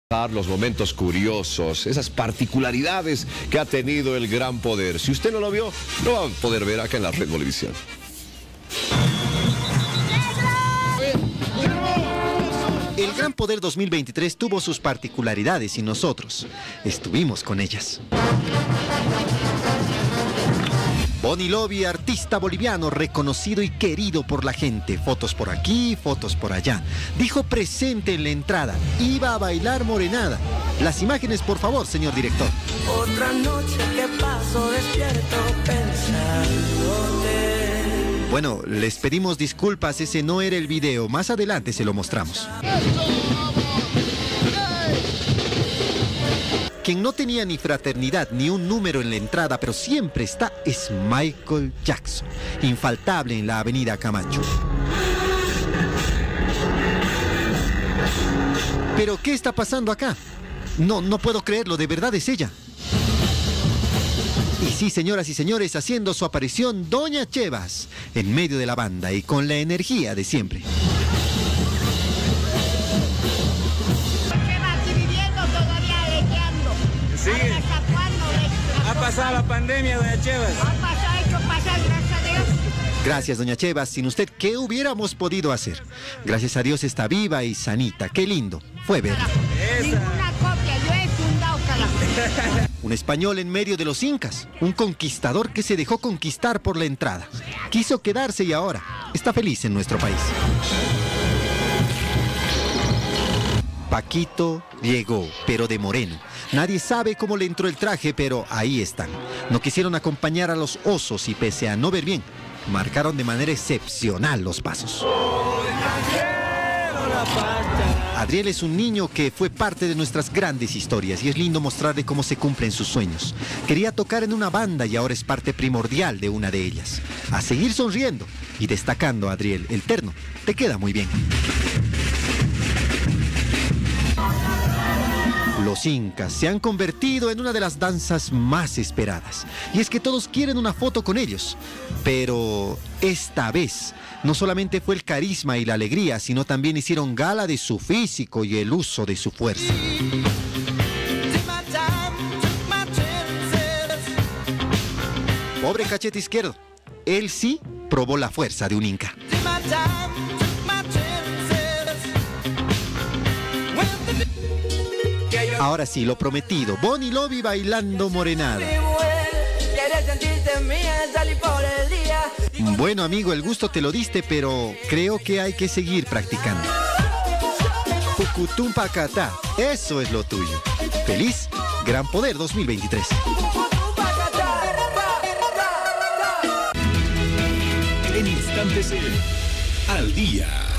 Los momentos curiosos, esas particularidades que ha tenido el Gran Poder. Si usted no lo vio, lo va a poder ver acá en la Red Bolivisión. El Gran Poder 2023 tuvo sus particularidades y nosotros estuvimos con ellas. Bonnie Lovi, artista boliviano reconocido y querido por la gente. Fotos por aquí, fotos por allá. Dijo presente en la entrada. Iba a bailar morenada. Las imágenes, por favor, señor director. Otra noche que paso despierto pensándote. Bueno, les pedimos disculpas, ese no era el video. Más adelante se lo mostramos. Quien no tenía ni fraternidad ni un número en la entrada, pero siempre está, es Michael Jackson, infaltable en la avenida Camacho. ¿Pero qué está pasando acá? No puedo creerlo, de verdad es ella. Y sí, señoras y señores, haciendo su aparición Doña Chevas, en medio de la banda y con la energía de siempre. ¿Ha pasado la pandemia, Doña Chevas? Ha pasado, gracias a Dios. Gracias, Doña Chevas. Sin usted, ¿qué hubiéramos podido hacer? Gracias a Dios está viva y sanita. Qué lindo fue verla. Ninguna copia, yo he fundado Cala. Un español en medio de los incas. Un conquistador que se dejó conquistar por la entrada. Quiso quedarse y ahora está feliz en nuestro país. Paquito llegó, pero de moreno. Nadie sabe cómo le entró el traje, pero ahí están. No quisieron acompañar a los osos y pese a no ver bien, marcaron de manera excepcional los pasos. Adriel es un niño que fue parte de nuestras grandes historias y es lindo mostrarle cómo se cumplen sus sueños. Quería tocar en una banda y ahora es parte primordial de una de ellas. A seguir sonriendo y destacando, Adriel, el terno te queda muy bien. Los incas se han convertido en una de las danzas más esperadas. Y es que todos quieren una foto con ellos. Pero esta vez no solamente fue el carisma y la alegría, sino también hicieron gala de su físico y el uso de su fuerza. Pobre cachete izquierdo. Él sí probó la fuerza de un inca. Ahora sí, lo prometido, Bonnie Lovi bailando morenada. Bueno, amigo, el gusto te lo diste, pero creo que hay que seguir practicando. Pucutum Pacatá, eso es lo tuyo. Feliz Gran Poder 2023. En instantes, Al Día.